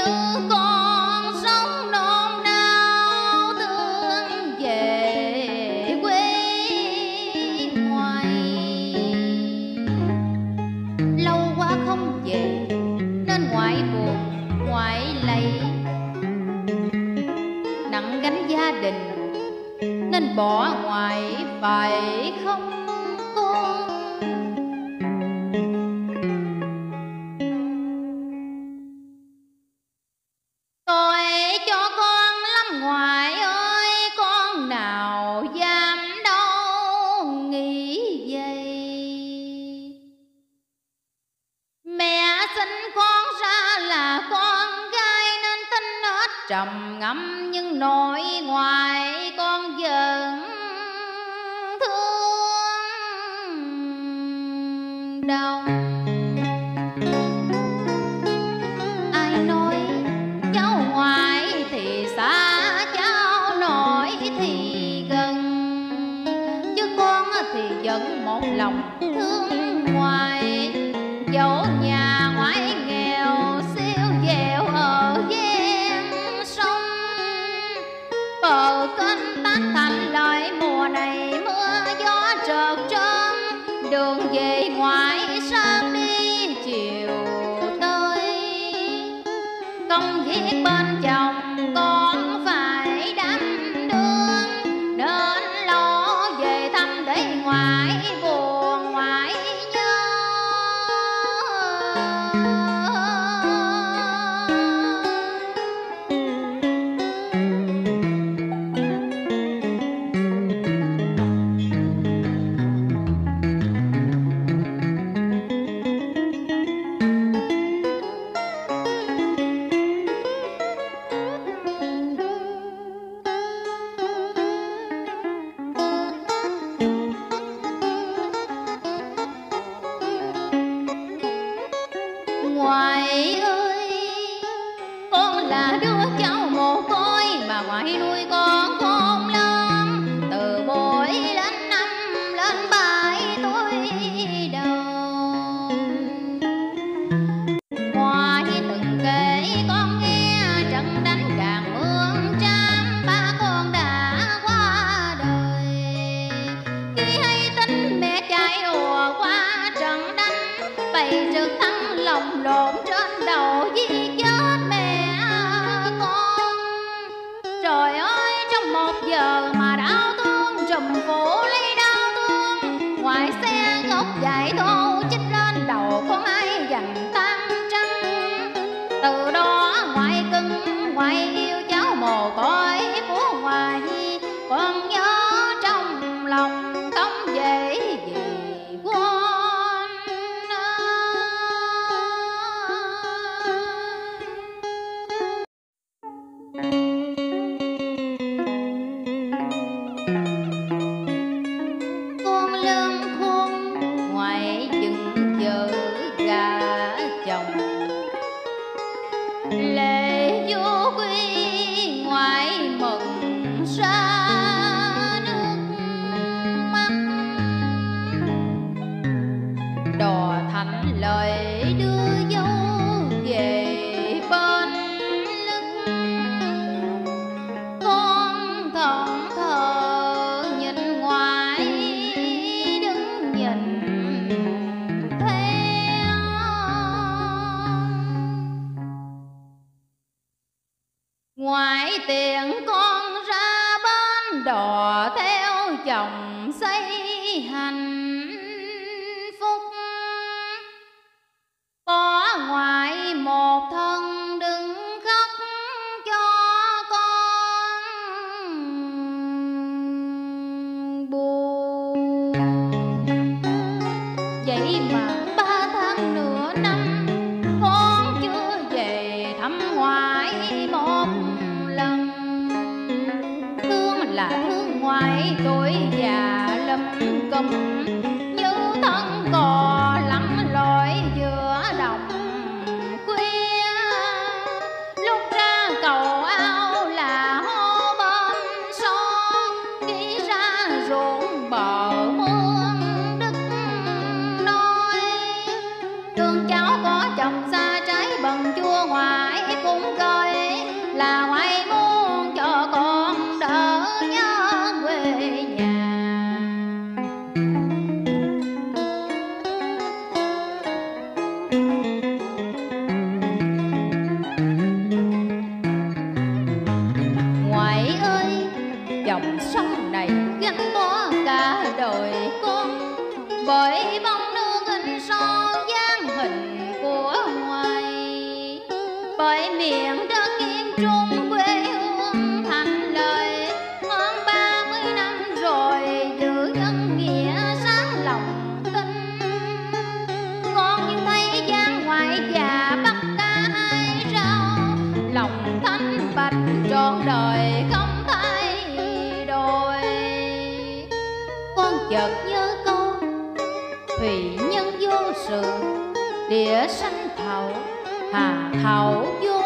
con sống nôn nao thương về quê ngoài. Lâu quá không về nên ngoại buồn ngoại lạy, nặng gánh gia đình nên bỏ ngoại phải không con. Tôi cho con lắm ngoại ơi, con nào dám đâu nghĩ vậy. Mẹ sinh con ra là con gái nên tính nết trầm ngâm, nhưng nội ngoại con vẫn thương đồng. Ai nói cháu ngoại thì xa, cháu nội thì gần, chứ con thì vẫn một lòng thương ngoại. Dẫu nhà ngoại nghèo siêu dẻo ở ven sông, bờ kênh tát thành lời mùa này mưa gió trợt trơn. Đường về ngoại sáng đi chiều tới, công việc bên chồng con phải đảm đương, nên lo về thăm để ngoại buồn ngoại nhớ. Ngoại ơi, con là đứa cháu mồ côi mà ngoại nuôi con khôn lớn, từ buổi lên năm lên 7 tuổi đầu. Ngoại từng kể con nghe trận đánh Tràng Mương Trám, ba con đã qua đời. Khi hay tin mẹ chạy ùa qua trận đánh, bày trực thăng lồng lộn trên đầu giết chết mẹ con. Trời ơi, trong 1 giờ mà đau thương trùm phủ lấy đau thương. Ngoài xe gốc dài thô chích lên đầu con ai dành tan trắng. Từ đó ngoại cưng ngoại yêu cháu mồ côi của ngoại, con nhớ trong lòng không dễ gì quên. Con lớn khôn ngoại chừng vợ gà chồng, lệ vô quy ngoại mừng ra nước mắt. Đò thành lời đưa dâu về bên lưng, con thẫn thờ nhìn ngoại đứng nhìn theo. Ngoại tiền con ra bên đò theo chồng xây hạnh phúc, có ngoại một thân đứng khóc cho con buồn. Vậy mà 3 tháng nửa năm con chưa về thăm ngoại một lần. Thương là thương ngoại tuổi già lấm cùm, như thân cò lắm lội giữa đồng khuya. Lúc ra cầu ao là hô bên son, khi ra ruộng bờ mương đất nói. Thương cháu có chồng xa trái bần chua ngoại cũng bởi miệng đất yên trung quê hương thành lời. Hơn 30 năm rồi giữ nhân nghĩa sáng lòng tin, con nhưng thấy gian ngoại già bắt ca hai rau, lòng thánh bạch trọn đời không thay đổi. Con chợt nhớ câu thủy nhân vô sự, địa sanh thảo hà thảo vô